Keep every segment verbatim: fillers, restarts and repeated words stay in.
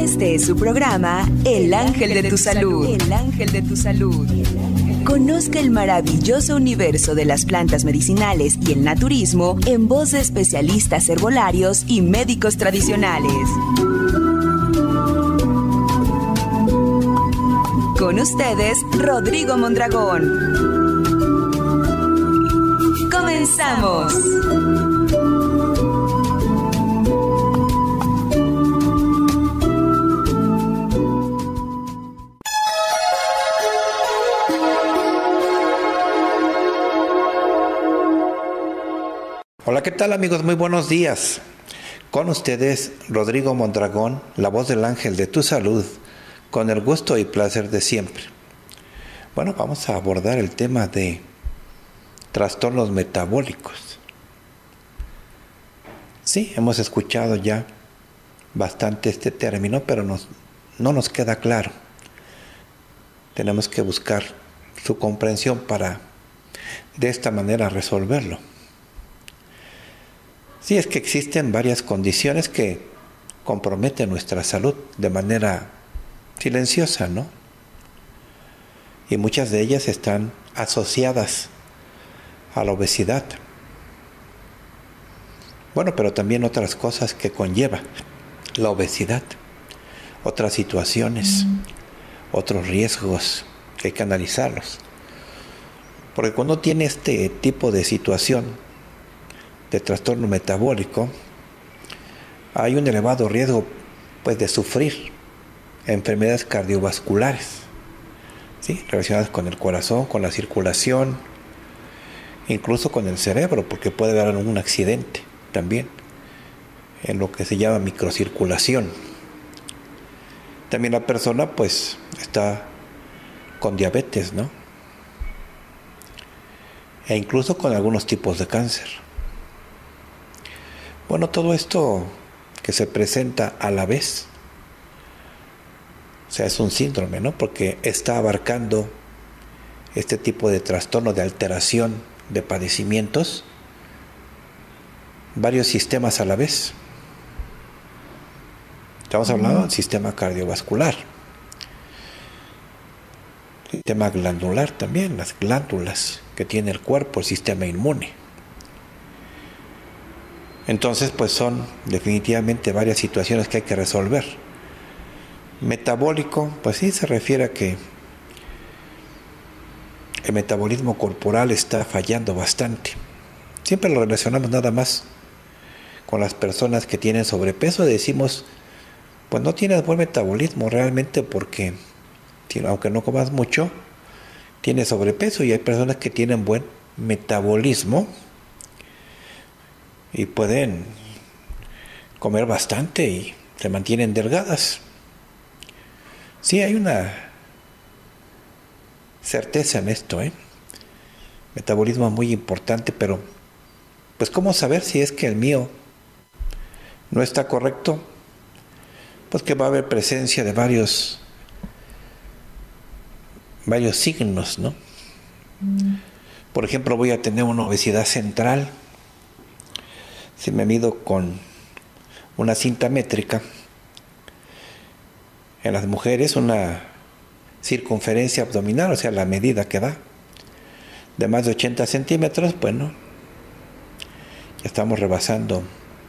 Este es su programa El Ángel de tu Salud. El Ángel de tu Salud. Conozca el maravilloso universo de las plantas medicinales y el naturismo en voz de especialistas herbolarios y médicos tradicionales. Con ustedes, Rodrigo Mondragón. ¡Comenzamos! Hola, ¿qué tal amigos? Muy buenos días. Con ustedes, Rodrigo Mondragón, la voz del ángel de tu salud, con el gusto y placer de siempre. Bueno, vamos a abordar el tema de trastornos metabólicos. Sí, hemos escuchado ya bastante este término, pero nos, no nos queda claro. Tenemos que buscar su comprensión para de esta manera resolverlo. Sí, es que existen varias condiciones que comprometen nuestra salud de manera silenciosa, ¿no? Y muchas de ellas están asociadas a la obesidad. Bueno, pero también otras cosas que conlleva la obesidad, otras situaciones, mm. otros riesgos que hay que analizarlos. Porque cuando tiene este tipo de situación de trastorno metabólico, hay un elevado riesgo pues de sufrir enfermedades cardiovasculares, ¿sí? Relacionadas con el corazón, con la circulación, incluso con el cerebro, porque puede haber un accidente también en lo que se llama microcirculación. También la persona pues está con diabetes, ¿no? E incluso con algunos tipos de cáncer. Bueno, todo esto que se presenta a la vez, o sea, es un síndrome, ¿no? Porque está abarcando este tipo de trastorno de alteración de padecimientos, varios sistemas a la vez. Estamos hablando del sistema cardiovascular, sistema glandular también, las glándulas que tiene el cuerpo, el sistema inmune. Entonces, pues son definitivamente varias situaciones que hay que resolver. Metabólico, pues sí se refiere a que el metabolismo corporal está fallando bastante. Siempre lo relacionamos nada más con las personas que tienen sobrepeso. Decimos, pues no tienes buen metabolismo realmente porque, aunque no comas mucho, tienes sobrepeso. Y hay personas que tienen buen metabolismo y pueden comer bastante y se mantienen delgadas. Sí, hay una certeza en esto, ¿eh? Metabolismo muy importante, pero pues ¿cómo saber si es que el mío no está correcto? Pues que va a haber presencia de varios varios signos, ¿no? Mm. Por ejemplo, voy a tener una obesidad central. Si me mido con una cinta métrica, en las mujeres una circunferencia abdominal, o sea, la medida que da, de más de ochenta centímetros, bueno, ya estamos rebasando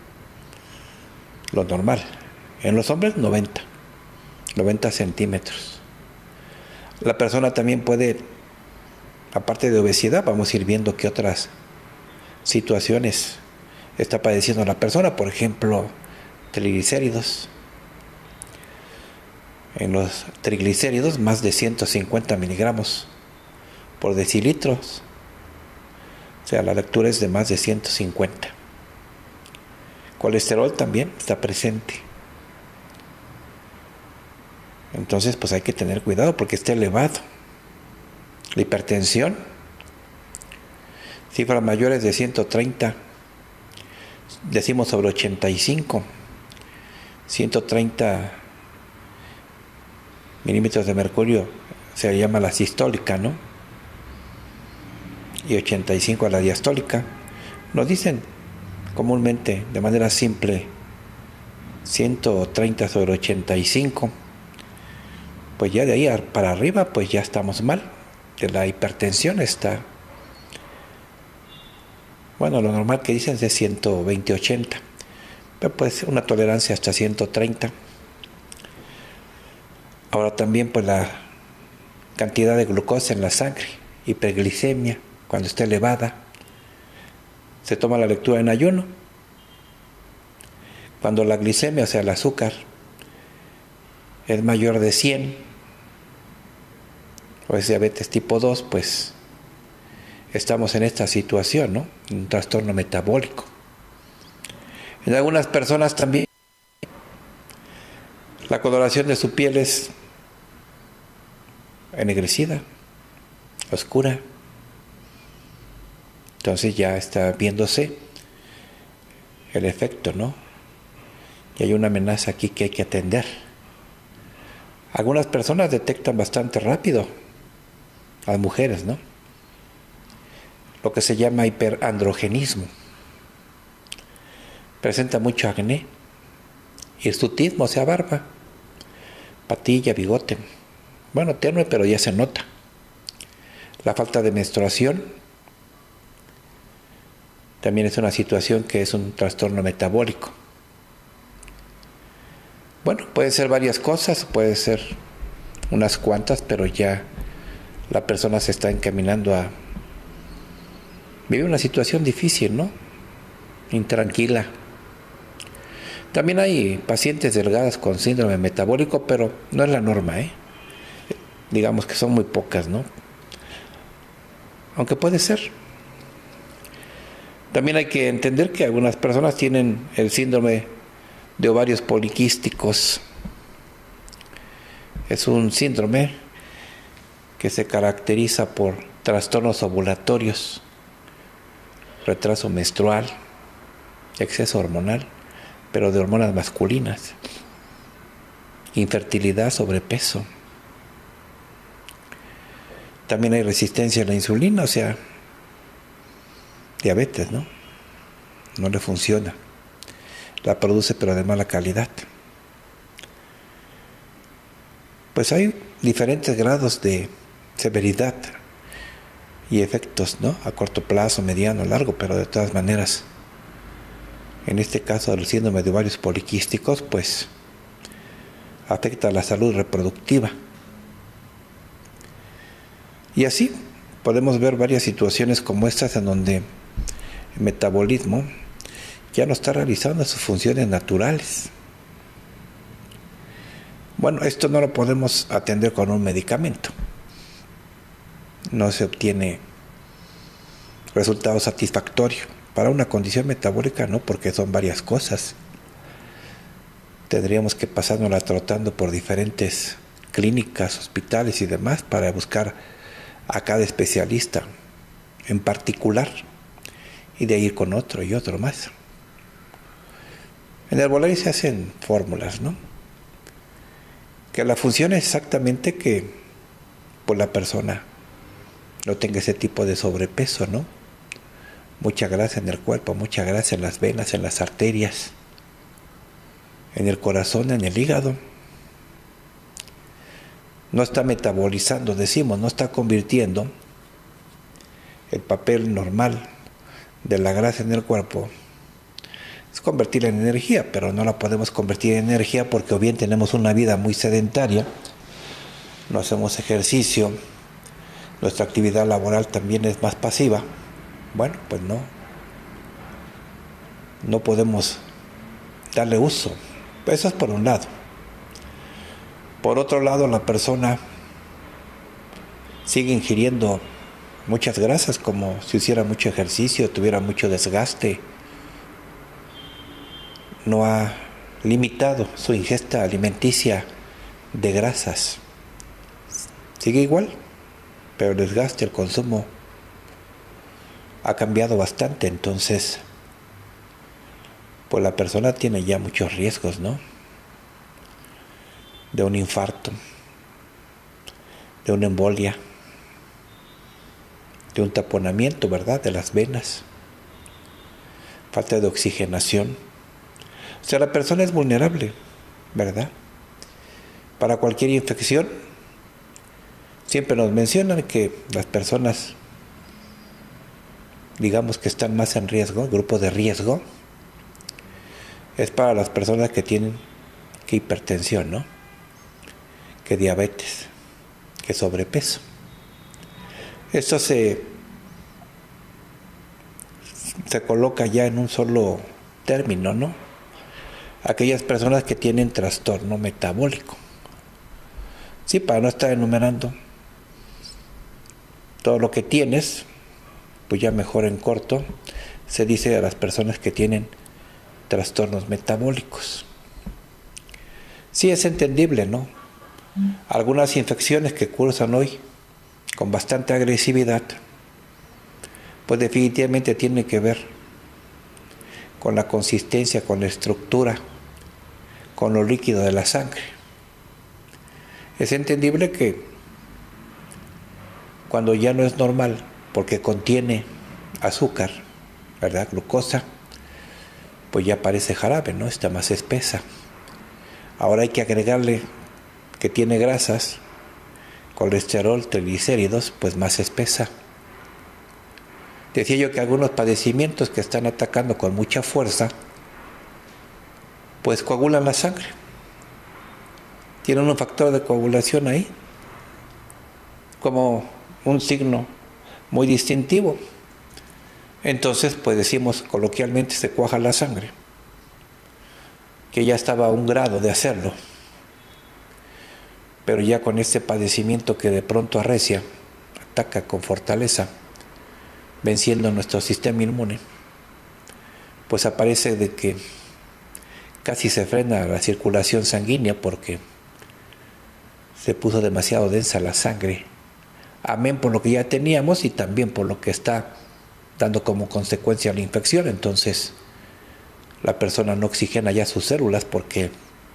lo normal. En los hombres, noventa, noventa centímetros. La persona también puede, aparte de obesidad, vamos a ir viendo qué otras situaciones está padeciendo la persona. Por ejemplo, triglicéridos. En los triglicéridos, más de ciento cincuenta miligramos por decilitros. O sea, la lectura es de más de ciento cincuenta. Colesterol también está presente. Entonces, pues hay que tener cuidado porque está elevado. La hipertensión, cifras mayores de ciento treinta. Decimos sobre ochenta y cinco, ciento treinta milímetros de mercurio se llama la sistólica, ¿no? Y ochenta y cinco a la diastólica. Nos dicen comúnmente, de manera simple, ciento treinta sobre ochenta y cinco, pues ya de ahí para arriba pues ya estamos mal. Que la hipertensión está, bueno, lo normal que dicen es de ciento veinte ochenta, pero pues una tolerancia hasta ciento treinta. Ahora también pues la cantidad de glucosa en la sangre, hiperglicemia, cuando está elevada, se toma la lectura en ayuno. Cuando la glicemia, o sea el azúcar, es mayor de cien, o es diabetes tipo dos, pues estamos en esta situación, ¿no? Un trastorno metabólico. En algunas personas también la coloración de su piel es ennegrecida, oscura. Entonces ya está viéndose el efecto, ¿no? Y hay una amenaza aquí que hay que atender. Algunas personas detectan bastante rápido, las mujeres, ¿no? Lo que se llama hiperandrogenismo. Presenta mucho acné, hirsutismo, o sea, barba, patilla, bigote. Bueno, tenue, pero ya se nota. La falta de menstruación también es una situación que es un trastorno metabólico. Bueno, puede ser varias cosas, puede ser unas cuantas, pero ya la persona se está encaminando a vivir una situación difícil, ¿no? Intranquila. También hay pacientes delgadas con síndrome metabólico, pero no es la norma, ¿eh? Digamos que son muy pocas, ¿no? Aunque puede ser. También hay que entender que algunas personas tienen el síndrome de ovarios poliquísticos. Es un síndrome que se caracteriza por trastornos ovulatorios, retraso menstrual, exceso hormonal, pero de hormonas masculinas, infertilidad, sobrepeso. También hay resistencia a la insulina, o sea, diabetes, ¿no? No le funciona. La produce, pero de mala calidad. Pues hay diferentes grados de severidad y efectos, ¿no? A corto plazo, mediano, largo, pero de todas maneras, en este caso del síndrome de ovarios poliquísticos, pues afecta a la salud reproductiva. Y así podemos ver varias situaciones como estas en donde el metabolismo ya no está realizando sus funciones naturales. Bueno, esto no lo podemos atender con un medicamento. No se obtiene resultado satisfactorio. Para una condición metabólica no, porque son varias cosas. Tendríamos que pasárnosla trotando por diferentes clínicas, hospitales y demás para buscar a cada especialista en particular y de ahí ir con otro y otro más. En Herbolaria se hacen fórmulas, ¿no? Que la función es exactamente que pues, la persona no tenga ese tipo de sobrepeso, ¿no? Mucha grasa en el cuerpo, mucha grasa en las venas, en las arterias, en el corazón, en el hígado. No está metabolizando, decimos, no está convirtiendo el papel normal de la grasa en el cuerpo. Es convertirla en energía, pero no la podemos convertir en energía porque o bien tenemos una vida muy sedentaria, no hacemos ejercicio, nuestra actividad laboral también es más pasiva. Bueno, pues no, no podemos darle uso. Eso es por un lado. Por otro lado, la persona sigue ingiriendo muchas grasas, como si hiciera mucho ejercicio, tuviera mucho desgaste. No ha limitado su ingesta alimenticia de grasas. Sigue igual, pero el desgaste, el consumo ha cambiado bastante. Entonces, pues la persona tiene ya muchos riesgos, ¿no? De un infarto, de una embolia, de un taponamiento, ¿verdad?, de las venas, falta de oxigenación. O sea, la persona es vulnerable, ¿verdad? Para cualquier infección, siempre nos mencionan que las personas, digamos que están más en riesgo, grupo de riesgo, es para las personas que tienen que hipertensión, ¿no? Que diabetes, que sobrepeso. Esto se, se coloca ya en un solo término, ¿no? Aquellas personas que tienen trastorno metabólico. Sí, para no estar enumerando todo lo que tienes, pues ya mejor en corto, se dice a las personas que tienen trastornos metabólicos. Sí, es entendible, ¿no? Algunas infecciones que cursan hoy con bastante agresividad, pues definitivamente tienen que ver con la consistencia, con la estructura, con lo líquido de la sangre. Es entendible que cuando ya no es normal, porque contiene azúcar, ¿verdad? Glucosa, pues ya parece jarabe, ¿no? Está más espesa. Ahora hay que agregarle que tiene grasas, colesterol, triglicéridos, pues más espesa. Decía yo que algunos padecimientos que están atacando con mucha fuerza, pues coagulan la sangre. Tienen un factor de coagulación ahí, como un signo muy distintivo. Entonces, pues decimos coloquialmente, se cuaja la sangre, que ya estaba a un grado de hacerlo. Pero ya con este padecimiento que de pronto arrecia, ataca con fortaleza, venciendo nuestro sistema inmune, pues aparece de que casi se frena la circulación sanguínea porque se puso demasiado densa la sangre. Amén por lo que ya teníamos y también por lo que está dando como consecuencia la infección. Entonces la persona no oxigena ya sus células porque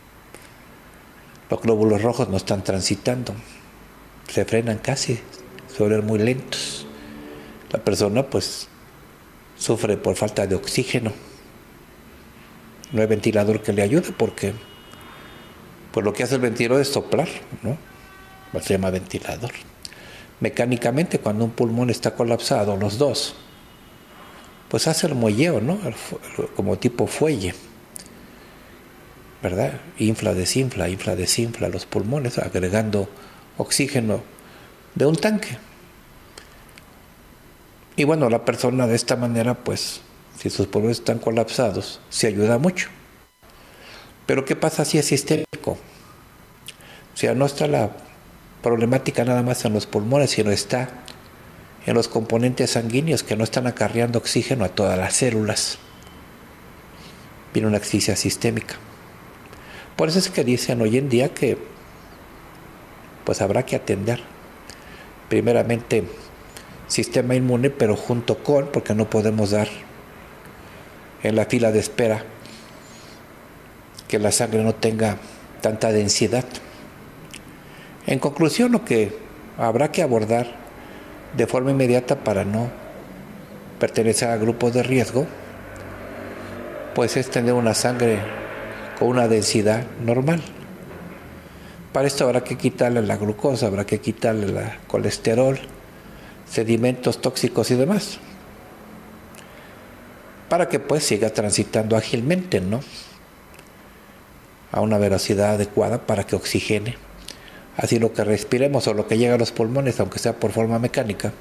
los glóbulos rojos no están transitando, se frenan casi, se vuelven muy lentos. La persona pues sufre por falta de oxígeno. No hay ventilador que le ayude porque pues lo que hace el ventilador es soplar, ¿no? Se llama ventilador. Mecánicamente, cuando un pulmón está colapsado, los dos, pues hace el muelleo, ¿no? Como tipo fuelle, ¿verdad? Infla, desinfla, infla, desinfla los pulmones, agregando oxígeno de un tanque. Y bueno, la persona de esta manera, pues, si sus pulmones están colapsados, se ayuda mucho. Pero ¿qué pasa si es sistémico? O sea, no está la problemática nada más en los pulmones, sino está en los componentes sanguíneos que no están acarreando oxígeno a todas las células. Viene una asfixia sistémica. Por eso es que dicen hoy en día que pues habrá que atender primeramente sistema inmune, pero junto con, porque no podemos dar en la fila de espera que la sangre no tenga tanta densidad. En conclusión, lo que habrá que abordar de forma inmediata para no pertenecer a grupos de riesgo, pues es tener una sangre con una densidad normal. Para esto habrá que quitarle la glucosa, habrá que quitarle el colesterol, sedimentos tóxicos y demás, para que pues siga transitando ágilmente, ¿no? A una velocidad adecuada para que oxigene. Así lo que respiremos o lo que llega a los pulmones, aunque sea por forma mecánica,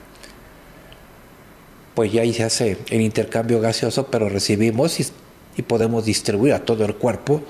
pues ya ahí se hace el intercambio gaseoso, pero recibimos y, y podemos distribuir a todo el cuerpo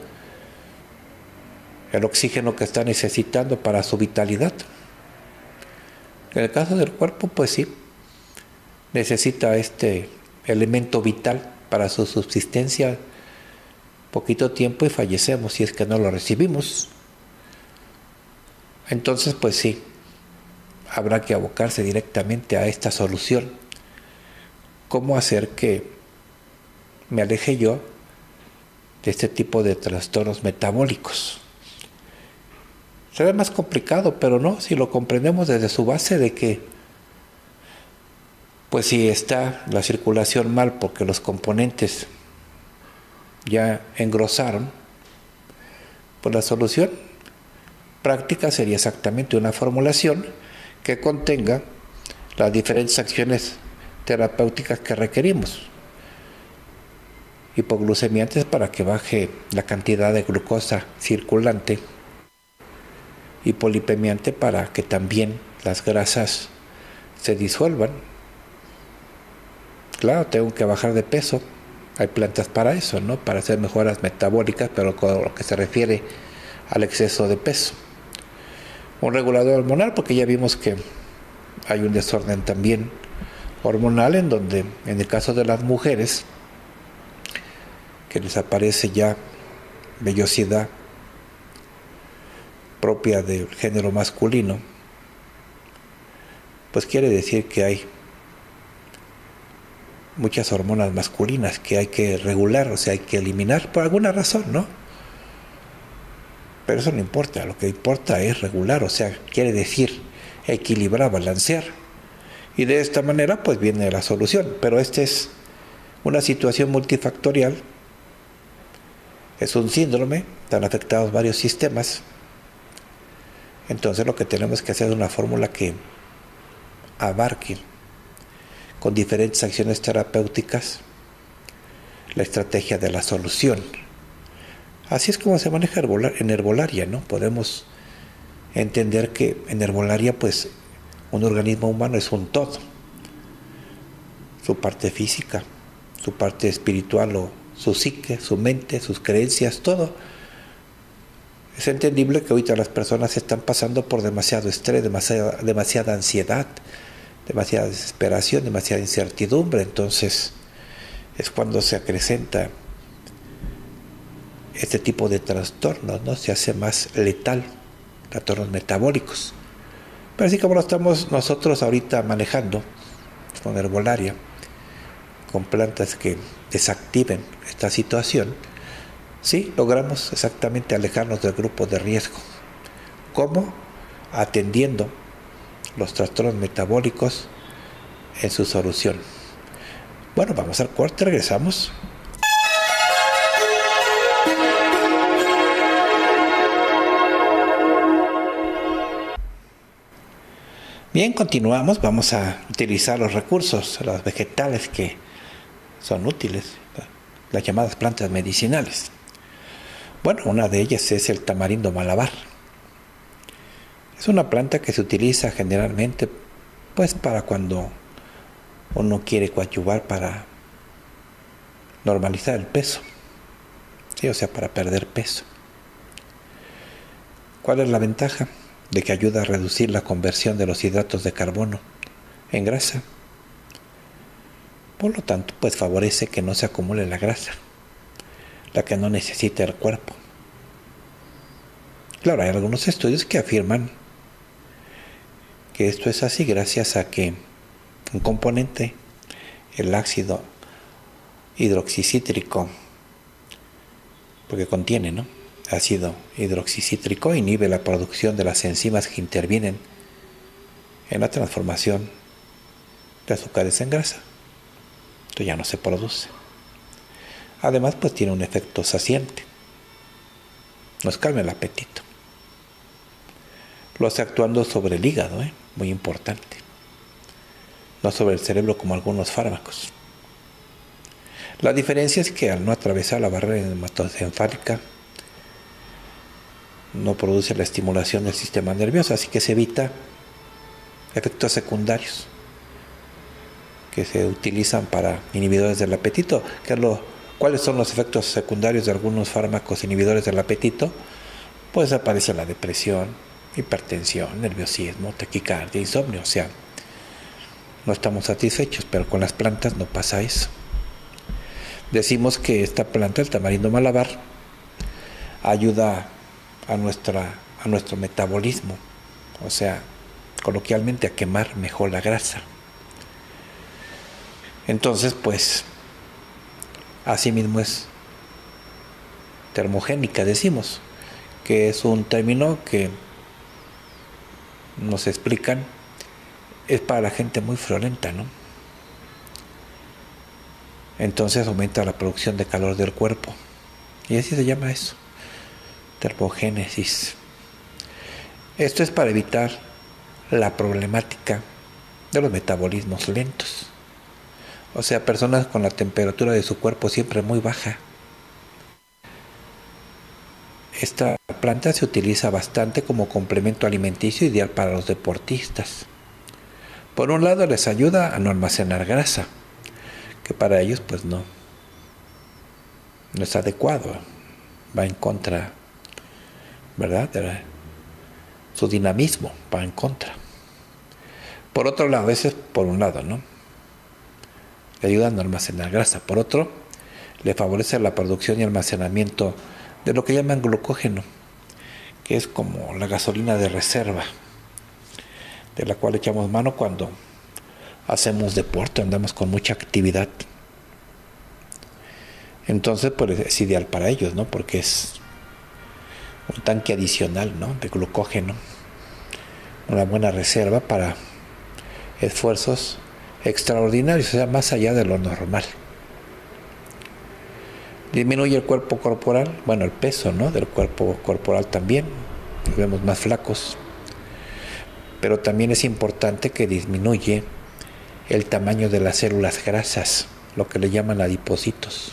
el oxígeno que está necesitando para su vitalidad. En el caso del cuerpo, pues sí, necesita este elemento vital para su subsistencia poquito tiempo y fallecemos si es que no lo recibimos. Entonces, pues sí, habrá que abocarse directamente a esta solución. ¿Cómo hacer que me aleje yo de este tipo de trastornos metabólicos? Se ve más complicado, pero no, si lo comprendemos desde su base de que, pues si está la circulación mal porque los componentes ya engrosaron, pues la solución práctica sería exactamente una formulación que contenga las diferentes acciones terapéuticas que requerimos. Hipoglucemiantes para que baje la cantidad de glucosa circulante, hipolipemiante para que también las grasas se disuelvan. Claro, tengo que bajar de peso, hay plantas para eso, ¿no? Para hacer mejoras metabólicas, pero con lo que se refiere al exceso de peso. Un regulador hormonal, porque ya vimos que hay un desorden también hormonal en donde, en el caso de las mujeres, que les aparece ya vellosidad propia del género masculino, pues quiere decir que hay muchas hormonas masculinas que hay que regular, o sea, hay que eliminar por alguna razón, ¿no? Pero eso no importa, lo que importa es regular, o sea, quiere decir equilibrar, balancear. Y de esta manera pues viene la solución, pero esta es una situación multifactorial, es un síndrome, están afectados varios sistemas. Entonces lo que tenemos que hacer es una fórmula que abarque con diferentes acciones terapéuticas la estrategia de la solución. Así es como se maneja en herbolaria, ¿no? Podemos entender que en herbolaria pues un organismo humano es un todo. Su parte física, su parte espiritual o su psique, su mente, sus creencias, todo. Es entendible que ahorita las personas están pasando por demasiado estrés, demasiada, demasiada ansiedad, demasiada desesperación, demasiada incertidumbre. Entonces es cuando se acrecenta este tipo de trastornos, ¿no? Se hace más letal, trastornos metabólicos. Pero así como lo estamos nosotros ahorita manejando con herbolaria, con plantas que desactiven esta situación, sí, logramos exactamente alejarnos del grupo de riesgo. ¿Cómo? Atendiendo los trastornos metabólicos en su solución. Bueno, vamos al corte, regresamos. Bien, continuamos, vamos a utilizar los recursos, los vegetales que son útiles, las llamadas plantas medicinales. Bueno, una de ellas es el tamarindo malabar. Es una planta que se utiliza generalmente pues para cuando uno quiere coadyuvar para normalizar el peso, ¿sí? O sea, para perder peso. ¿Cuál es la ventaja? De que ayuda a reducir la conversión de los hidratos de carbono en grasa. Por lo tanto, pues favorece que no se acumule la grasa, la que no necesita el cuerpo. Claro, hay algunos estudios que afirman que esto es así gracias a que un componente, el ácido hidroxicítrico, porque contiene, ¿no? ácido hidroxicítrico, inhibe la producción de las enzimas que intervienen en la transformación de azúcares en grasa. Esto ya no se produce. Además, pues tiene un efecto saciante. Nos calma el apetito. Lo hace actuando sobre el hígado, ¿eh? Muy importante. No sobre el cerebro como algunos fármacos. La diferencia es que al no atravesar la barrera hematoencefálica no produce la estimulación del sistema nervioso, así que se evita efectos secundarios que se utilizan para inhibidores del apetito. ¿Qué es lo, ¿Cuáles son los efectos secundarios de algunos fármacos inhibidores del apetito? Pues aparece la depresión, hipertensión, nerviosismo, taquicardia, insomnio. O sea, no estamos satisfechos, pero con las plantas no pasa eso. Decimos que esta planta, el tamarindo malabar, ayuda a, nuestra, a nuestro metabolismo, o sea, coloquialmente a quemar mejor la grasa. Entonces, pues, asimismo es termogénica, decimos, que es un término que nos explican, es para la gente muy friolenta, ¿no? Entonces aumenta la producción de calor del cuerpo. Y así se llama eso, termogénesis. Esto es para evitar la problemática de los metabolismos lentos. O sea, personas con la temperatura de su cuerpo siempre muy baja. Esta planta se utiliza bastante como complemento alimenticio ideal para los deportistas. Por un lado les ayuda a no almacenar grasa, que para ellos pues no, no es adecuado, va en contra, ¿verdad? De su dinamismo, va en contra. Por otro lado, ese es por un lado, ¿no? Le ayuda a no almacenar grasa. Por otro, le favorece la producción y almacenamiento de lo que llaman glucógeno, que es como la gasolina de reserva, de la cual echamos mano cuando hacemos deporte, andamos con mucha actividad. Entonces, pues es ideal para ellos, ¿no? Porque es un tanque adicional, ¿no? De glucógeno, una buena reserva para esfuerzos extraordinarios, o sea, más allá de lo normal. Disminuye el cuerpo corporal, bueno, el peso, ¿no? Del cuerpo corporal también, nos vemos más flacos. Pero también es importante que disminuye el tamaño de las células grasas, lo que le llaman adipocitos.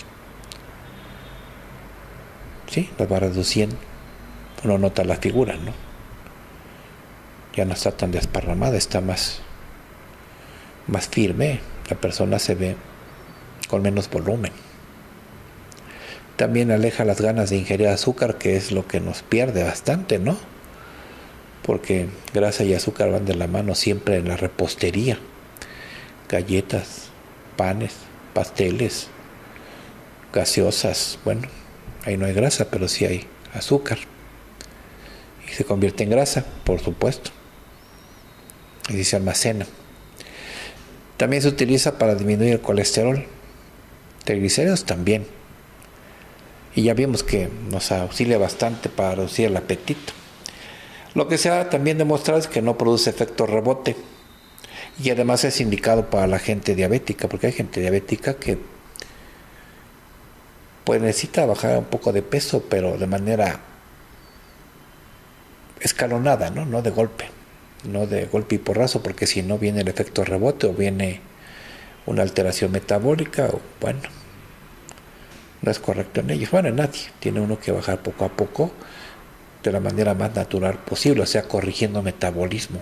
Sí, las va reduciendo. Uno nota la figura, ¿no? Ya no está tan desparramada, está más, más firme. La persona se ve con menos volumen. También aleja las ganas de ingerir azúcar, que es lo que nos pierde bastante, ¿no? Porque grasa y azúcar van de la mano siempre en la repostería. Galletas, panes, pasteles, gaseosas, bueno, ahí no hay grasa, pero sí hay azúcar. Y se convierte en grasa, por supuesto. Y se almacena. También se utiliza para disminuir el colesterol. Triglicéridos también. Y ya vimos que nos auxilia bastante para reducir el apetito. Lo que se ha también demostrado es que no produce efecto rebote. Y además es indicado para la gente diabética, porque hay gente diabética que pues necesita bajar un poco de peso, pero de manera escalonada, ¿no? No de golpe. No de golpe y porrazo, porque si no viene el efecto rebote o viene una alteración metabólica, o bueno, no es correcto en ellos. Bueno, en nadie. Tiene uno que bajar poco a poco de la manera más natural posible, o sea, corrigiendo metabolismo.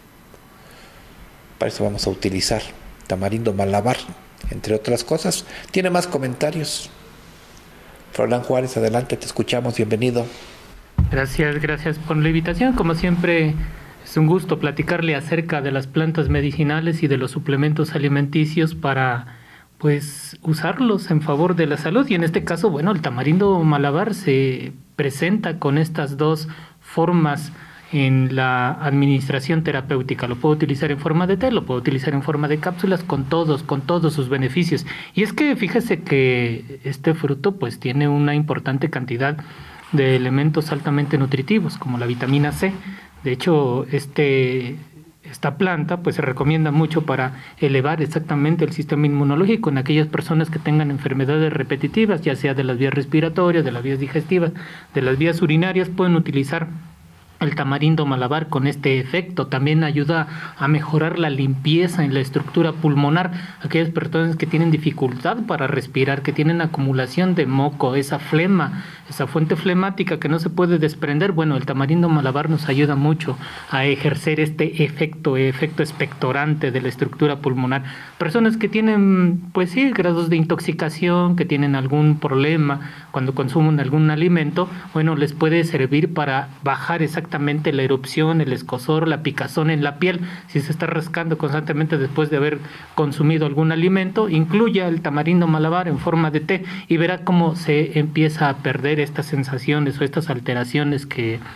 Para eso vamos a utilizar tamarindo malabar, entre otras cosas. Tiene más comentarios. Froilán Juárez, adelante, te escuchamos, bienvenido. Gracias, gracias por la invitación. Como siempre, es un gusto platicarle acerca de las plantas medicinales y de los suplementos alimenticios para pues usarlos en favor de la salud. Y en este caso, bueno, el tamarindo malabar se presenta con estas dos formas en la administración terapéutica. Lo puedo utilizar en forma de té, lo puedo utilizar en forma de cápsulas, con todos, con todos sus beneficios. Y es que fíjese que este fruto pues tiene una importante cantidad de elementos altamente nutritivos, como la vitamina C. De hecho, este... Esta planta pues se recomienda mucho para elevar exactamente el sistema inmunológico en aquellas personas que tengan enfermedades repetitivas, ya sea de las vías respiratorias, de las vías digestivas, de las vías urinarias. Pueden utilizar el tamarindo malabar con este efecto. También ayuda a mejorar la limpieza en la estructura pulmonar. Aquellas personas que tienen dificultad para respirar, que tienen acumulación de moco, esa flema, esa fuente flemática que no se puede desprender, bueno, el tamarindo malabar nos ayuda mucho a ejercer este efecto, efecto expectorante de la estructura pulmonar. Personas que tienen, pues sí, grados de intoxicación, que tienen algún problema cuando consumen algún alimento, bueno, les puede servir para bajar exactamente la erupción, el escozor, la picazón en la piel. Si se está rascando constantemente después de haber consumido algún alimento, incluya el tamarindo malabar en forma de té y verá cómo se empieza a perder estas sensaciones o estas alteraciones que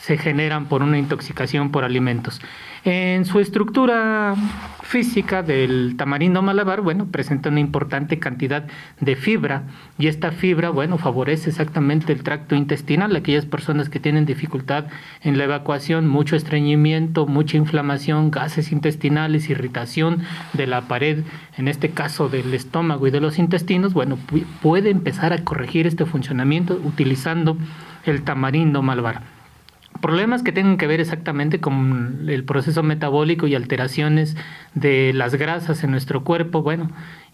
se generan por una intoxicación por alimentos. En su estructura física del tamarindo malabar, bueno, presenta una importante cantidad de fibra, y esta fibra, bueno, favorece exactamente el tracto intestinal. Aquellas personas que tienen dificultad en la evacuación, mucho estreñimiento, mucha inflamación, gases intestinales, irritación de la pared, en este caso del estómago y de los intestinos, bueno, puede empezar a corregir este funcionamiento utilizando el tamarindo malabar. Problemas que tengan que ver exactamente con el proceso metabólico y alteraciones de las grasas en nuestro cuerpo, bueno,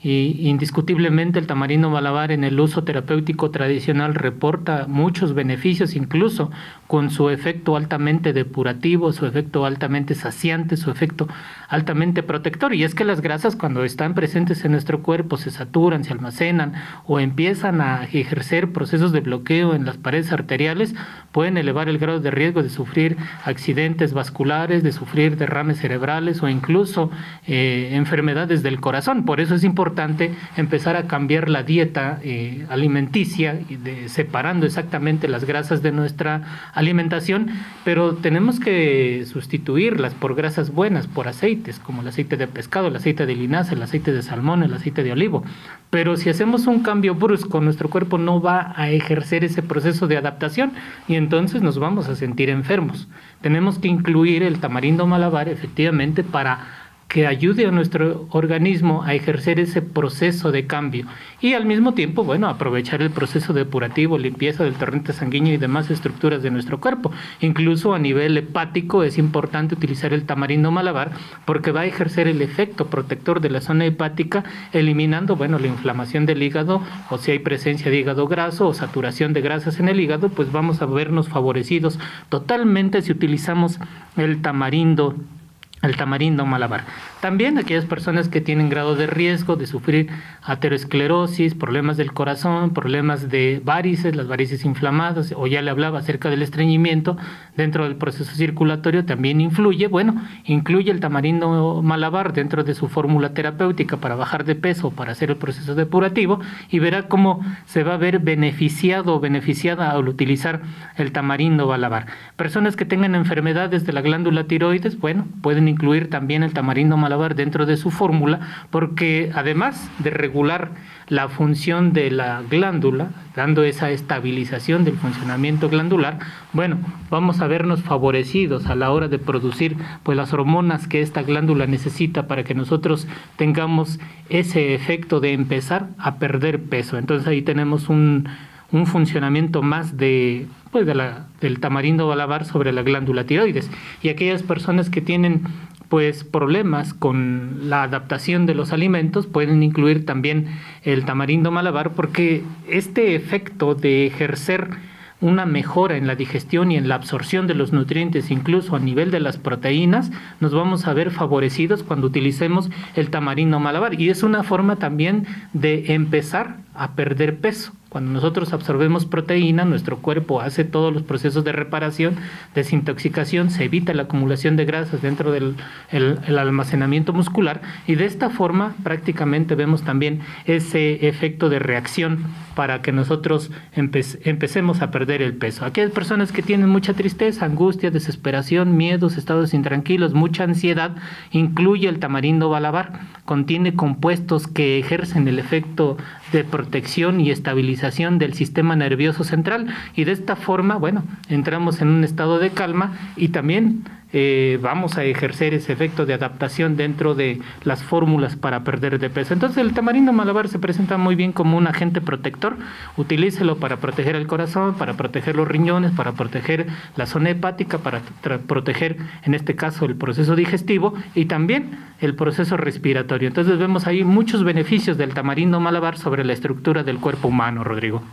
y indiscutiblemente el tamarindo malabar en el uso terapéutico tradicional reporta muchos beneficios, incluso con su efecto altamente depurativo, su efecto altamente saciante, su efecto altamente protector. Y es que las grasas, cuando están presentes en nuestro cuerpo, se saturan, se almacenan o empiezan a ejercer procesos de bloqueo en las paredes arteriales, pueden elevar el grado de riesgo de sufrir accidentes vasculares, de sufrir derrames cerebrales o incluso eh, enfermedades del corazón. Por eso es importante empezar a cambiar la dieta eh, alimenticia, y de, separando exactamente las grasas de nuestra alimentación, pero tenemos que sustituirlas por grasas buenas, por aceites, como el aceite de pescado, el aceite de linaza, el aceite de salmón, el aceite de olivo. Pero si hacemos un cambio brusco, nuestro cuerpo no va a ejercer ese proceso de adaptación y entonces nos vamos a sentir enfermos. Tenemos que incluir el tamarindo malabar efectivamente para que ayude a nuestro organismo a ejercer ese proceso de cambio y al mismo tiempo, bueno, aprovechar el proceso depurativo, limpieza del torrente sanguíneo y demás estructuras de nuestro cuerpo. Incluso a nivel hepático es importante utilizar el tamarindo malabar porque va a ejercer el efecto protector de la zona hepática, eliminando, bueno, la inflamación del hígado, o si hay presencia de hígado graso o saturación de grasas en el hígado, pues vamos a vernos favorecidos totalmente si utilizamos el tamarindo el tamarindo malabar. También aquellas personas que tienen grado de riesgo de sufrir aterosclerosis, problemas del corazón, problemas de varices, las varices inflamadas, o ya le hablaba acerca del estreñimiento dentro del proceso circulatorio, también influye. Bueno, incluye el tamarindo malabar dentro de su fórmula terapéutica para bajar de peso o para hacer el proceso depurativo y verá cómo se va a ver beneficiado o beneficiada al utilizar el tamarindo malabar. Personas que tengan enfermedades de la glándula tiroides, bueno, pueden incluir también el tamarindo malabar dentro de su fórmula, porque además de regular la función de la glándula, dando esa estabilización del funcionamiento glandular, bueno, vamos a vernos favorecidos a la hora de producir pues las hormonas que esta glándula necesita para que nosotros tengamos ese efecto de empezar a perder peso. Entonces ahí tenemos un un funcionamiento más de, pues de la, del tamarindo malabar sobre la glándula tiroides. Y aquellas personas que tienen pues problemas con la adaptación de los alimentos pueden incluir también el tamarindo malabar, porque este efecto de ejercer una mejora en la digestión y en la absorción de los nutrientes, incluso a nivel de las proteínas, nos vamos a ver favorecidos cuando utilicemos el tamarindo malabar. Y es una forma también de empezar a perder peso. Cuando nosotros absorbemos proteína, nuestro cuerpo hace todos los procesos de reparación, desintoxicación, se evita la acumulación de grasas dentro del el, el almacenamiento muscular, y de esta forma prácticamente vemos también ese efecto de reacción para que nosotros empe empecemos a perder el peso. Aquellas personas que tienen mucha tristeza, angustia, desesperación, miedos, estados intranquilos, mucha ansiedad, incluye el tamarindo malabar. Contiene compuestos que ejercen el efecto de protección y estabilización del sistema nervioso central, y de esta forma, bueno, entramos en un estado de calma y también eh, vamos a ejercer ese efecto de adaptación dentro de las fórmulas para perder de peso. Entonces el tamarindo malabar se presenta muy bien como un agente protector. Utilícelo para proteger el corazón, para proteger los riñones, para proteger la zona hepática, para proteger en este caso el proceso digestivo y también el proceso respiratorio. Entonces vemos ahí muchos beneficios del tamarindo malabar sobre la estructura del cuerpo humano, Rodrigo.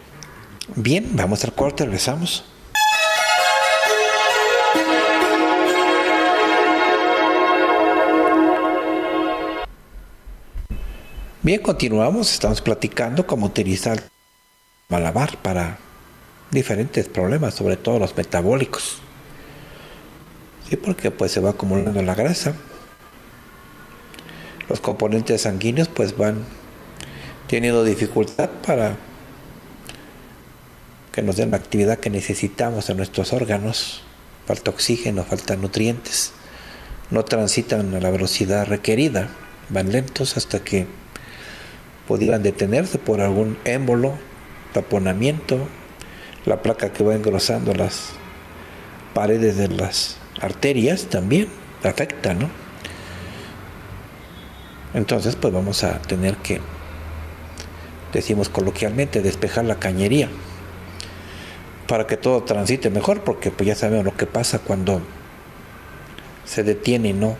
Bien, vamos al corte, regresamos. Bien, continuamos, estamos platicando cómo utilizar el malabar para diferentes problemas, sobre todo los metabólicos. Sí, porque pues se va acumulando la grasa. Los componentes sanguíneos pues van teniendo dificultad para que nos den la actividad que necesitamos en nuestros órganos. falta oxígeno, faltan nutrientes, no transitan a la velocidad requerida, van lentos hasta que pudieran detenerse por algún émbolo, taponamiento, la placa que va engrosando las paredes de las arterias también afecta, ¿no? Entonces pues vamos a tener que, decimos coloquialmente, despejar la cañería para que todo transite mejor, porque pues ya sabemos lo que pasa cuando se detiene y no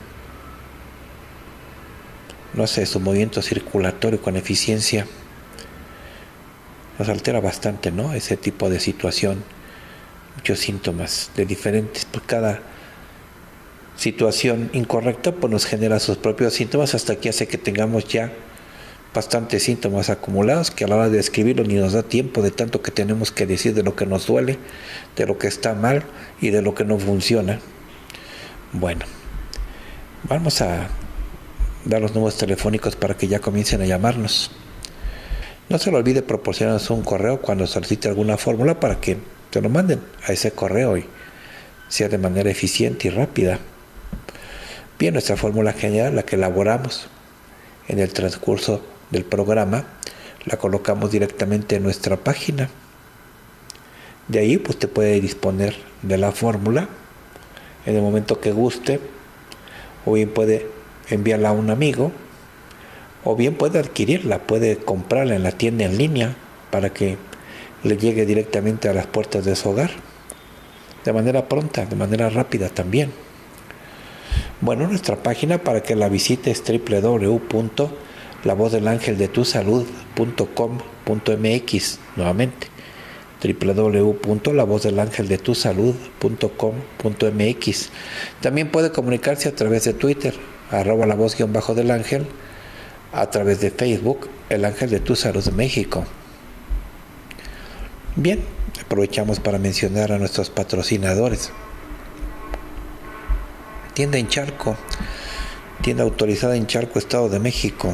no sé, su movimiento circulatorio con eficiencia, nos altera bastante, ¿no? Ese tipo de situación, muchos síntomas de diferentes, por cada situación incorrecta pues nos genera sus propios síntomas, hasta que hace que tengamos ya bastantes síntomas acumulados que a la hora de escribirlo ni nos da tiempo de tanto que tenemos que decir de lo que nos duele, de lo que está mal y de lo que no funciona. Bueno, vamos a dar los números telefónicos para que ya comiencen a llamarnos. No se le olvide proporcionarnos un correo cuando solicite alguna fórmula para que te lo manden a ese correo y sea de manera eficiente y rápida. Bien, nuestra fórmula general, la que elaboramos en el transcurso del programa, la colocamos directamente en nuestra página. De ahí pues te puede disponer de la fórmula en el momento que guste, o bien puede enviarla a un amigo, o bien puede adquirirla, puede comprarla en la tienda en línea para que le llegue directamente a las puertas de su hogar, de manera pronta, de manera rápida también. Bueno, nuestra página para que la visites doble u doble u doble u punto la voz del ángel de tu salud punto com punto m x, nuevamente doble u doble u doble u punto la voz del ángel de tu salud punto com punto m x. También puede comunicarse a través de Twitter, arroba la voz guión bajo del ángel, a través de Facebook, el Ángel de tu Salud de México. Bien, aprovechamos para mencionar a nuestros patrocinadores. Tienda en Charco, tienda autorizada en Charco, Estado de México.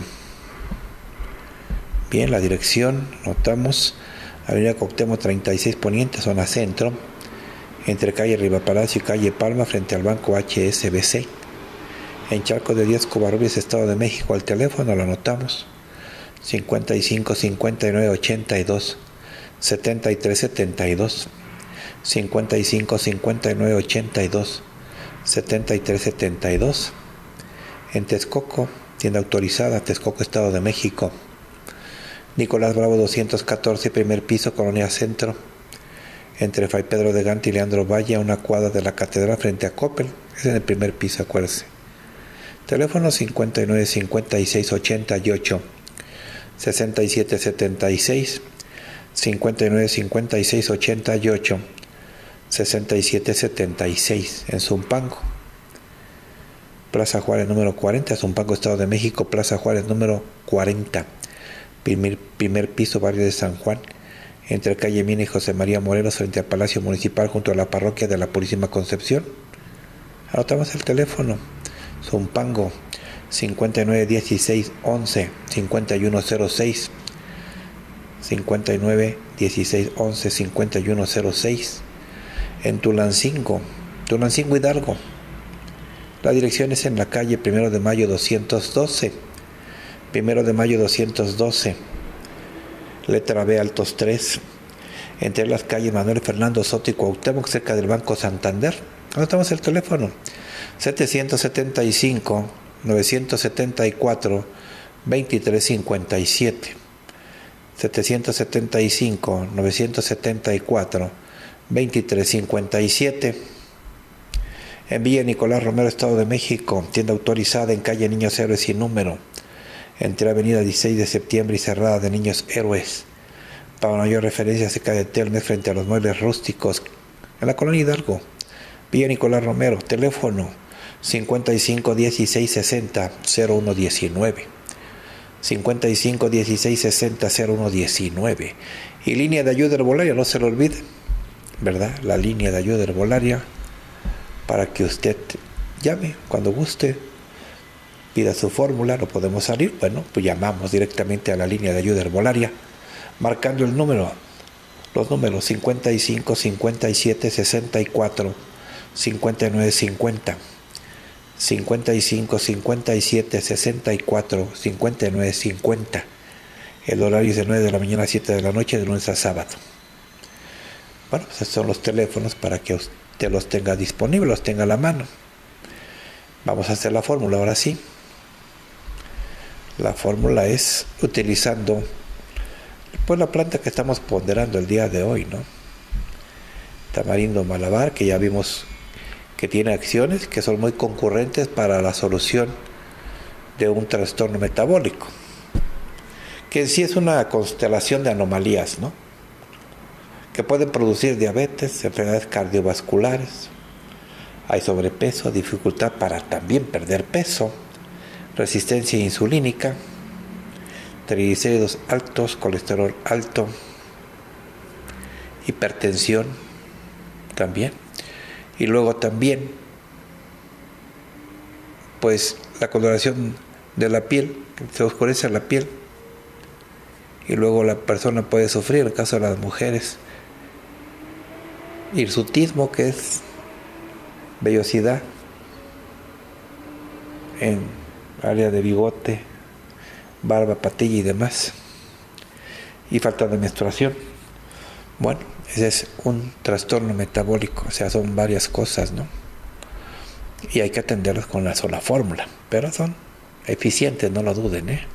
Bien, la dirección, notamos, Avenida Cuauhtémoc treinta y seis Poniente, zona centro, entre calle Rivapalacio y calle Palma, frente al banco H S B C. En Charco de Díaz, Covarrubias, Estado de México. Al teléfono lo anotamos: cincuenta y cinco, cincuenta y nueve, ochenta y dos, setenta y tres, setenta y dos, cincuenta y cinco, cincuenta y nueve, ochenta y dos, setenta y tres, setenta y dos. En Texcoco, tienda autorizada, Texcoco, Estado de México. Nicolás Bravo doscientos catorce, primer piso, Colonia Centro, entre Fray Pedro de Gante y Leandro Valle, a una cuadra de la Catedral, frente a Coppel. Es en el primer piso, acuérdese. Teléfono cincuenta y nueve, cincuenta y seis, ochenta y ocho, sesenta y siete, setenta y seis, cincuenta y nueve, cincuenta y seis, ochenta y ocho, sesenta y siete, setenta y seis. En Zumpango, Plaza Juárez número cuarenta, Zumpango, Estado de México. Plaza Juárez número cuarenta, primer, primer piso, barrio de San Juan, entre calle Mina y José María Morelos, frente al Palacio Municipal, junto a la parroquia de la Purísima Concepción. Anotamos el teléfono: Zumpango, cincuenta y nueve, dieciséis, once, cincuenta y uno cero seis, cincuenta y nueve, dieciséis, once, cincuenta y uno cero seis. En Tulancingo, Tulancingo Hidalgo, la dirección es en la calle Primero de Mayo doscientos doce, Primero de Mayo doscientos doce, letra B, altos tres, entre las calles Manuel Fernando Soto y Cuauhtémoc, cerca del Banco Santander. Anotamos el teléfono: setecientos setenta y cinco, novecientos setenta y cuatro, veintitrés cincuenta y siete. setecientos setenta y cinco, novecientos setenta y cuatro, veintitrés cincuenta y siete. En Villa Nicolás Romero, Estado de México, tienda autorizada en calle Niños Héroes sin número, entre Avenida dieciséis de septiembre y Cerrada de Niños Héroes. Para mayor referencia, cerca de Telmes, frente a los muebles rústicos, en la colonia Hidalgo. Villa Nicolás Romero, teléfono cincuenta y cinco, dieciséis, sesenta, cero uno diecinueve. cincuenta y cinco, dieciséis, sesenta, cero uno diecinueve. Y línea de ayuda herbolaria, no se lo olvide, ¿verdad? La línea de ayuda herbolaria, para que usted llame cuando guste, pida su fórmula. No podemos salir, bueno, pues llamamos directamente a la línea de ayuda herbolaria, marcando el número, los números cincuenta y cinco, cincuenta y siete, sesenta y cuatro, cincuenta y nueve cincuenta, cincuenta y cinco cincuenta y siete sesenta y cuatro cincuenta y nueve cincuenta. El horario es de nueve de la mañana a siete de la noche, de lunes a sábado. Bueno, pues esos son los teléfonos para que usted los tenga disponibles, los tenga a la mano. Vamos a hacer la fórmula ahora sí. La fórmula es utilizando pues la planta que estamos ponderando el día de hoy, ¿no? Tamarindo malabar, que ya vimos que tiene acciones que son muy concurrentes para la solución de un trastorno metabólico, que en sí es una constelación de anomalías, ¿no? Que pueden producir diabetes, enfermedades cardiovasculares, hay sobrepeso, dificultad para también perder peso, resistencia insulínica, triglicéridos altos, colesterol alto, hipertensión también. Y luego también, pues, la coloración de la piel, se oscurece la piel. Y luego la persona puede sufrir, en el caso de las mujeres, hirsutismo, que es vellosidad en área de bigote, barba, patilla y demás. Y falta de menstruación. Bueno, ese es un trastorno metabólico, o sea, son varias cosas, ¿no? Y hay que atenderlos con la sola fórmula, pero son eficientes, no lo duden, ¿eh?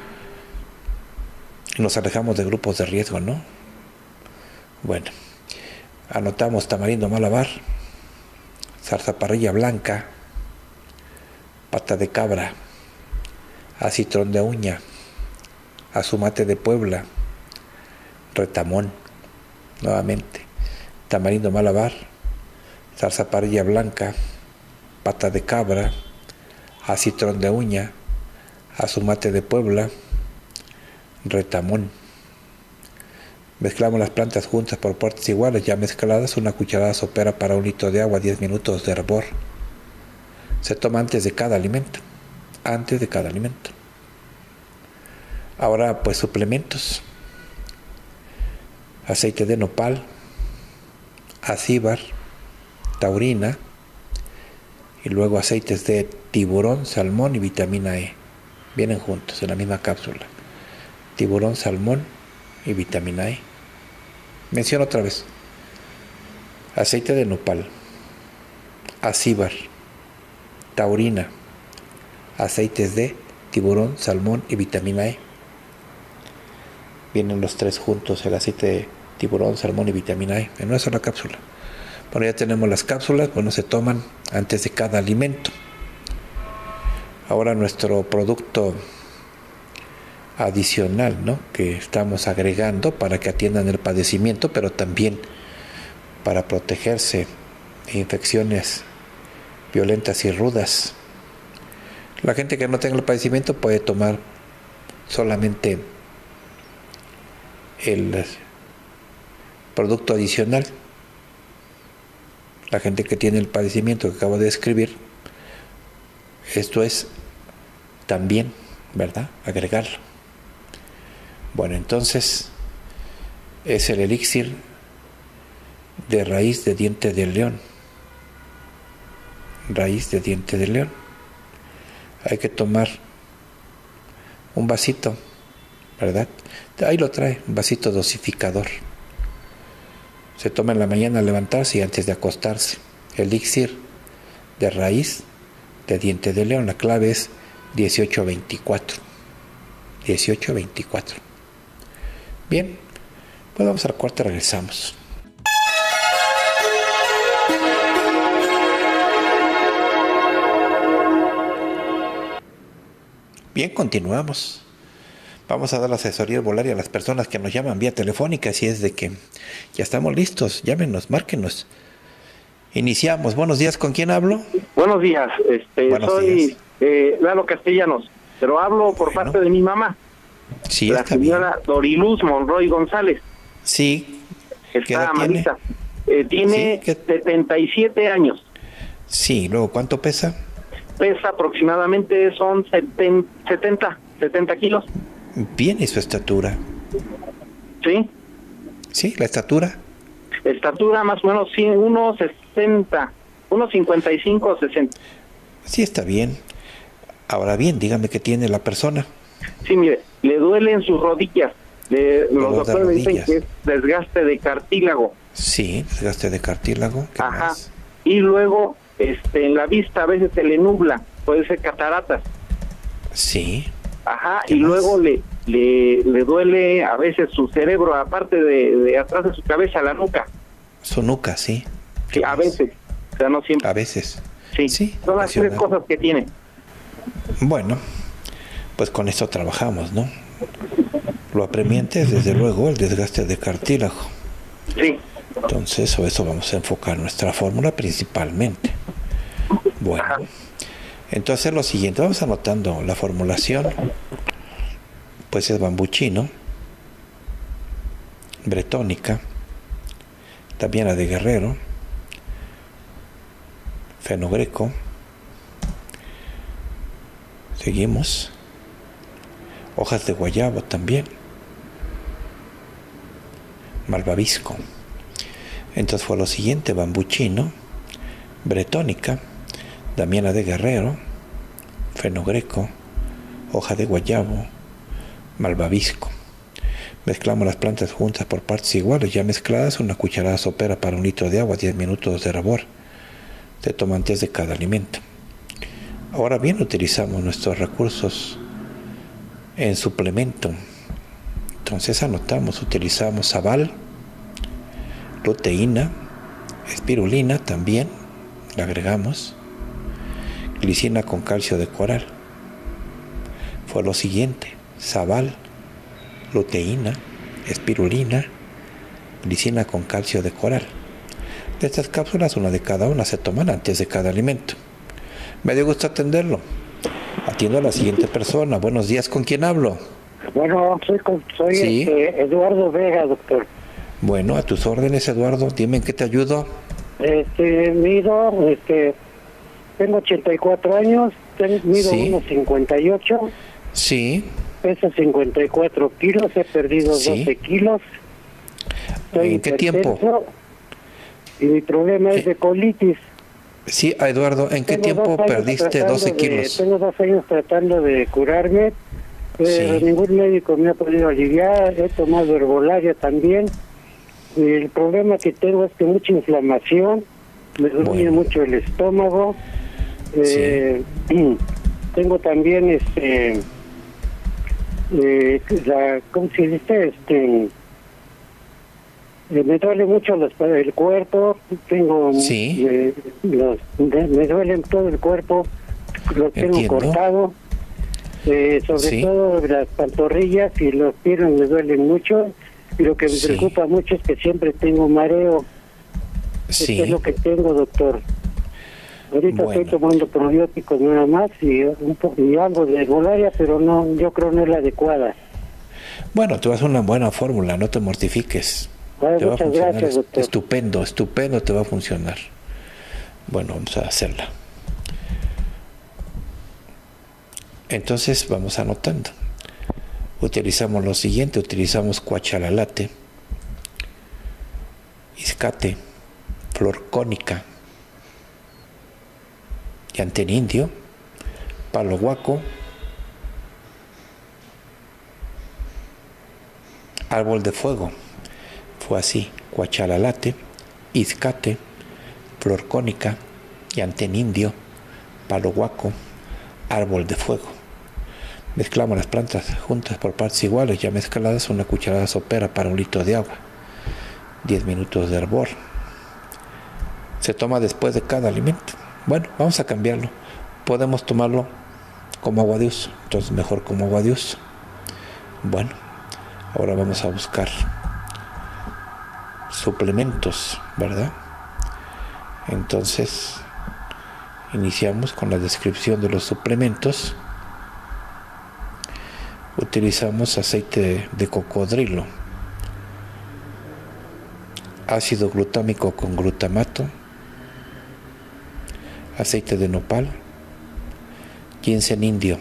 Y nos alejamos de grupos de riesgo, ¿no? Bueno, anotamos tamarindo malabar, zarzaparrilla blanca, pata de cabra, acitrón de uña, azumate de Puebla, retamón. Nuevamente, tamarindo malabar, zarzaparrilla blanca, pata de cabra, acitrón de uña, azumate de Puebla, retamón. Mezclamos las plantas juntas por partes iguales, ya mezcladas, una cucharada sopera para un litro de agua, diez minutos de hervor. Se toma antes de cada alimento, antes de cada alimento. Ahora, pues, suplementos. Aceite de nopal, acíbar, taurina, y luego aceites de tiburón, salmón y vitamina E. Vienen juntos en la misma cápsula. Tiburón, salmón y vitamina E. Menciono otra vez. Aceite de nopal, acíbar, taurina, aceites de tiburón, salmón y vitamina E. Vienen los tres juntos, el aceite de tiburón, salmón y vitamina E, en una sola cápsula. Bueno, ya tenemos las cápsulas, bueno, se toman antes de cada alimento. Ahora nuestro producto adicional, ¿no?, que estamos agregando para que atiendan el padecimiento, pero también para protegerse de infecciones violentas y rudas. La gente que no tenga el padecimiento puede tomar solamente el producto adicional. La gente que tiene el padecimiento que acabo de describir, esto es también, ¿verdad?, agregarlo. Bueno, entonces es el elixir de raíz de diente de león. Raíz de diente de león. Hay que tomar un vasito, ¿verdad? Ahí lo trae, un vasito dosificador. Se toma en la mañana al levantarse y antes de acostarse. Elixir de raíz de diente de león. La clave es dieciocho veinticuatro. dieciocho veinticuatro. Bien, pues vamos al corte, regresamos. Bien, continuamos. Vamos a dar la asesoría herbolaria a las personas que nos llaman vía telefónica, si es de que ya estamos listos, llámenos, márquenos. Iniciamos. Buenos días, ¿con quién hablo? Buenos días, este, Buenos soy días. Eh, Lalo Castellanos, pero hablo por Bueno. parte de mi mamá, Sí, la está bien. señora Doriluz Monroy González. Sí. ¿Qué edad Está tiene? malita. Eh, tiene Sí, ¿qué- setenta y siete años. Sí, luego, ¿cuánto pesa? Pesa aproximadamente, son setenta, setenta kilos. Bien, ¿y su estatura? ¿Sí? Sí, la estatura. Estatura más o menos uno sesenta. unos cincuenta y cinco o sesenta. Sí, está bien. Ahora bien, dígame qué tiene la persona. Sí, mire, le duelen sus rodillas. Le, los doctores me dicen que es desgaste de cartílago. Sí, desgaste de cartílago. ¿Qué Ajá. más? Y luego, este, en la vista a veces se le nubla, puede ser cataratas. Sí. Ajá, ¿Qué y más? luego le, le le duele a veces su cerebro, aparte de, de atrás de su cabeza, la nuca. Su nuca, sí. Sí, a veces, o sea, no siempre. A veces. Sí, Sí, son las tres ocasional. cosas que tiene. Bueno, pues con esto trabajamos, ¿no? Lo apremiante es, desde luego, el desgaste de cartílago. Sí, Entonces, sobre eso vamos a enfocar nuestra fórmula principalmente. Bueno, Ajá. entonces lo siguiente, vamos anotando la formulación. Pues es bambuchino, bretónica, también la de guerrero, fenogreco. Seguimos. Hojas de guayabo también. Malvavisco. Entonces fue lo siguiente: bambuchino, bretónica, damiana de guerrero, fenogreco, hoja de guayabo, malvavisco. Mezclamos las plantas juntas por partes iguales, ya mezcladas, una cucharada sopera para un litro de agua, diez minutos de hervor. Se toma antes de cada alimento. Ahora bien, utilizamos nuestros recursos en suplemento. Entonces anotamos, utilizamos sabal, luteína, espirulina también, le agregamos, glicina con calcio de coral. Fue lo siguiente: sabal, luteína, espirulina, glicina con calcio de coral. De estas cápsulas, una de cada una se toman antes de cada alimento. Me dio gusto atenderlo. Atiendo a la siguiente persona. Buenos días, ¿con quién hablo? Bueno, soy, con- soy Sí. este, Eduardo Vega, doctor. Bueno, a tus órdenes, Eduardo. Dime en qué te ayudo. Este, mido, este, tengo ochenta y cuatro años, ten- mido Sí. uno cincuenta y ocho, Sí. peso cincuenta y cuatro kilos, he perdido Sí. doce kilos. Soy ¿En qué tiempo? hipertenso Y mi problema es ¿Qué? de colitis. Sí, a Eduardo, ¿en qué Tengo tiempo dos años perdiste tratando doce de- kilos? Tengo dos años tratando de curarme, pero Sí. ningún médico me ha podido aliviar. He tomado herbolaria también. Y el problema que tengo es que mucha inflamación, me duele Bueno. mucho el estómago. Eh, tengo también este, eh, la, ¿cómo se dice? Este, eh, me duele mucho los- el cuerpo, tengo Sí. eh, los, de- me duele todo el cuerpo, lo tengo Entiendo. cortado, eh, sobre Sí. todo las pantorrillas y los pies me duelen mucho, y lo que me Sí. preocupa mucho es que siempre tengo mareo. Sí. Eso es lo que tengo, doctor. Ahorita Bueno. estoy tomando probióticos nada más y un po- y algo de herbolaria, pero no, yo creo no es la adecuada. Bueno, tú haces una buena fórmula, no te mortifiques. Ay, Te va a muchas funcionar gracias, est- doctor. estupendo, estupendo te va a funcionar. Bueno, vamos a hacerla. Entonces vamos anotando. Utilizamos lo siguiente, utilizamos cuachalalate, iscate, flor cónica, llantén indio, palo guaco, árbol de fuego. Fue así: cuachalalate, iscate, flor cónica, llantén indio, palo guaco, árbol de fuego. Mezclamos las plantas juntas por partes iguales, ya mezcladas, una cucharada sopera para un litro de agua, diez minutos de hervor. Se toma después de cada alimento. Bueno, vamos a cambiarlo. Podemos tomarlo como agua de uso, entonces mejor como agua de uso. Bueno, ahora vamos a buscar suplementos, ¿verdad? Entonces, iniciamos con la descripción de los suplementos. Utilizamos aceite de cocodrilo, ácido glutámico con glutamato, aceite de nopal, ginseng indio.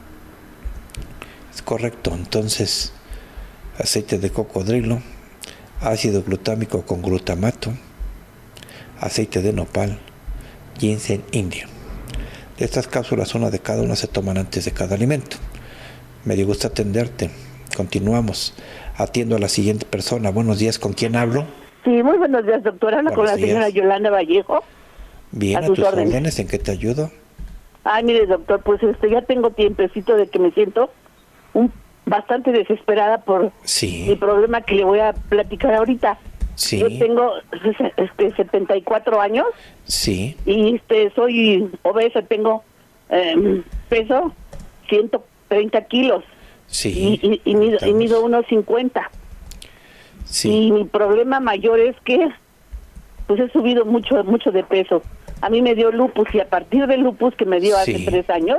Es correcto, entonces, aceite de cocodrilo, ácido glutámico con glutamato, aceite de nopal, ginseng indio. De estas cápsulas, una de cada una se toman antes de cada alimento. Me dio gusto atenderte. Continuamos. Atiendo a la siguiente persona. Buenos días, ¿con quién hablo? Sí, muy buenos días, doctora. Hablo con la señora Yolanda Vallejo. Bien, a, a tus órdenes. órdenes. ¿En qué te ayudo? Ay, mire, doctor, pues este, ya tengo tiempecito de que me siento un, bastante desesperada por sí. el problema que le voy a platicar ahorita. Sí. Yo tengo este, setenta y cuatro años. Sí. Y este, soy obesa, tengo eh, peso ciento treinta kilos. Sí. Y, y, y, mido, y mido uno cincuenta. Sí. Y mi problema mayor es que pues he subido mucho mucho de peso. A mí me dio lupus y a partir del lupus que me dio hace sí. tres años,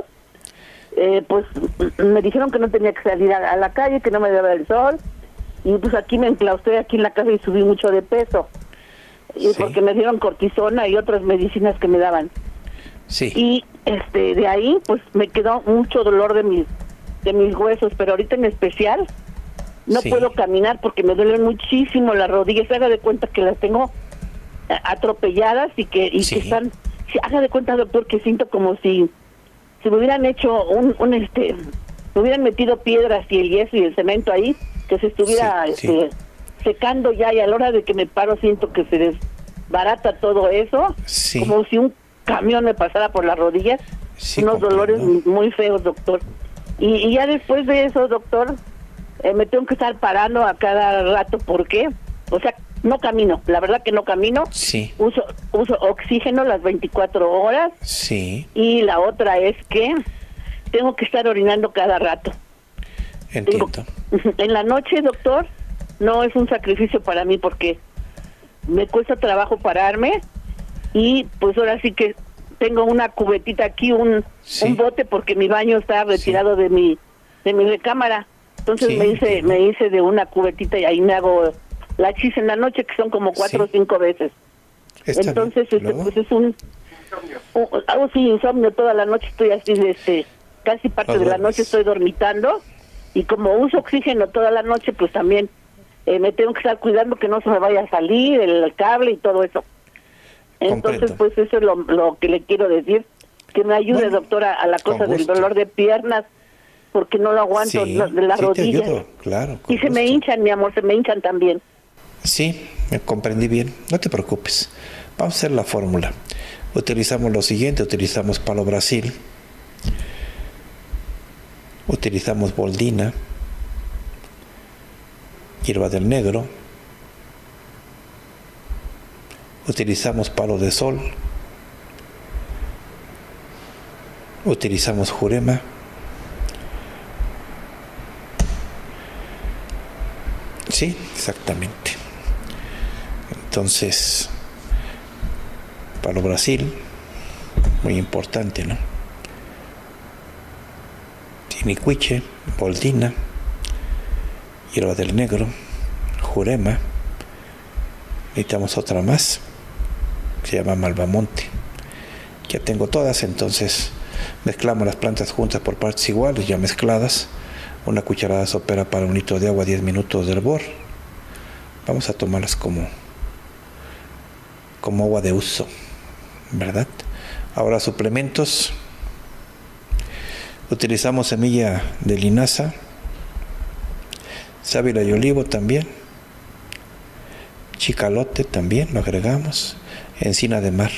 eh, pues me dijeron que no tenía que salir a, a la calle, que no me daba el sol. Y pues aquí me enclaustré aquí en la casa y subí mucho de peso. Y sí. porque me dieron cortisona y otras medicinas que me daban. Sí. Y este de ahí pues me quedó mucho dolor de mis de mis huesos, pero ahorita en especial no sí. puedo caminar porque me duelen muchísimo las rodillas. Haga de cuenta que las tengo atropelladas y que y sí. que están, haga de cuenta, doctor, que siento como si si me hubieran hecho un, un este me hubieran metido piedras y el yeso y el cemento ahí, que se estuviera sí, este sí. secando ya, y a la hora de que me paro siento que se desbarata todo eso, sí. como si un camión me pasara por las rodillas. Sí, unos comprendo. dolores muy feos, doctor. Y, y ya después de eso, doctor, eh, me tengo que estar parando a cada rato. ¿Por qué? O sea, no camino, la verdad que no camino. Sí. Uso uso oxígeno las veinticuatro horas. Sí. Y la otra es que tengo que estar orinando cada rato. Entiendo. Tengo, en la noche, doctor, no es un sacrificio para mí porque me cuesta trabajo pararme y pues ahora sí que tengo una cubetita aquí, un, sí. un bote, porque mi baño está retirado sí. de mi de mi recámara. Entonces sí, me hice entiendo. me hice de una cubetita y ahí me hago la chis en la noche, que son como cuatro sí. o cinco veces. Está Entonces este, pues es un, un hago sin insomnio toda la noche, estoy así de este casi parte oh, de la noche estoy dormitando, y como uso oxígeno toda la noche, pues también eh, me tengo que estar cuidando que no se me vaya a salir el, el cable y todo eso. Entonces, Comprendo. pues eso es lo, lo que le quiero decir, que me ayude, bueno, doctora, a la cosa del dolor de piernas, porque no lo aguanto, sí, no, de las sí rodillas. Te ayudo, claro, y se gusto. me hinchan, mi amor, se me hinchan también. Sí, me comprendí bien, no te preocupes. Vamos a hacer la fórmula. Utilizamos lo siguiente, utilizamos palo Brasil, utilizamos boldina, hierba del negro, utilizamos palo de sol, utilizamos jurema, sí, exactamente. Entonces, palo Brasil, muy importante, ¿no? Tinicuiche, boldina, hierba del negro, jurema. Necesitamos otra más, se llama malvamonte. Ya tengo todas, entonces mezclamos las plantas juntas por partes iguales, ya mezcladas. Una cucharada sopera para un litro de agua, diez minutos de hervor. Vamos a tomarlas como, como agua de uso, ¿verdad? Ahora suplementos. Utilizamos semilla de linaza, sábila y olivo también. Chicalote también lo agregamos. Encina de mar.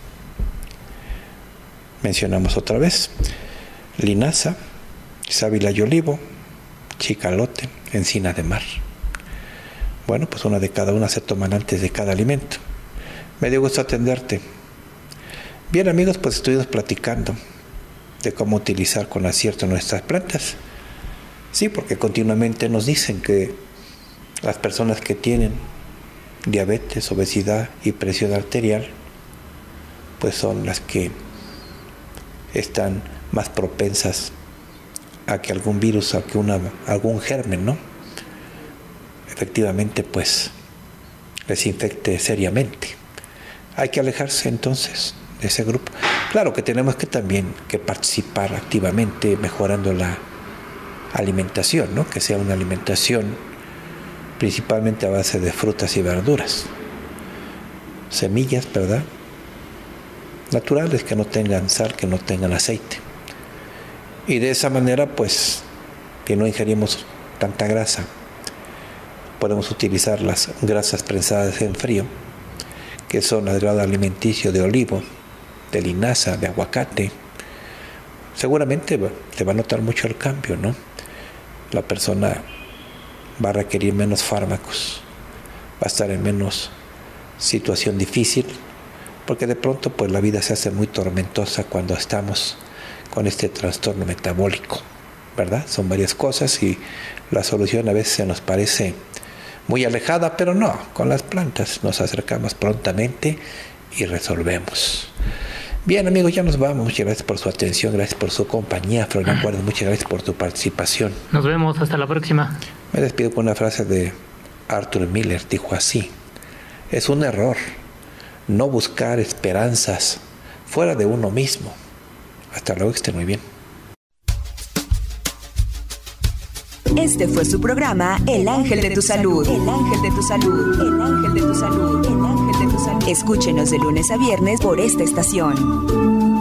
Mencionamos otra vez. Linaza, sábila y olivo, chicalote, encina de mar. Bueno, pues una de cada una se toman antes de cada alimento. Me dio gusto atenderte. Bien, amigos, pues estuvimos platicando de cómo utilizar con acierto nuestras plantas. Sí, porque continuamente nos dicen que las personas que tienen diabetes, obesidad y presión arterial, pues son las que están más propensas a que algún virus, a que una, algún germen, ¿no? Efectivamente, pues les infecte seriamente. Hay que alejarse entonces de ese grupo. Claro que tenemos que también que participar activamente mejorando la alimentación, ¿no? Que sea una alimentación principalmente a base de frutas y verduras, semillas, ¿verdad? naturales, que no tengan sal, que no tengan aceite. Y de esa manera, pues, que no ingerimos tanta grasa, podemos utilizar las grasas prensadas en frío, que son el grado alimenticio de olivo, de linaza, de aguacate. Seguramente se va a notar mucho el cambio, ¿no? La persona va a requerir menos fármacos, va a estar en menos situación difícil, porque de pronto pues la vida se hace muy tormentosa cuando estamos con este trastorno metabólico, ¿verdad? Son varias cosas y la solución a veces se nos parece muy alejada, pero no, con las plantas nos acercamos prontamente y resolvemos. Bien, amigos, ya nos vamos. Muchas gracias por su atención, gracias por su compañía. Florian Guardia, muchas gracias por tu participación. Nos vemos, hasta la próxima. Me despido con una frase de Arthur Miller, dijo así: es un error no buscar esperanzas fuera de uno mismo. Hasta luego, que estén muy bien. Este fue su programa El Ángel de tu Salud. El Ángel de tu Salud. El Ángel de tu Salud. El Ángel de tu Salud. Escúchenos de lunes a viernes por esta estación.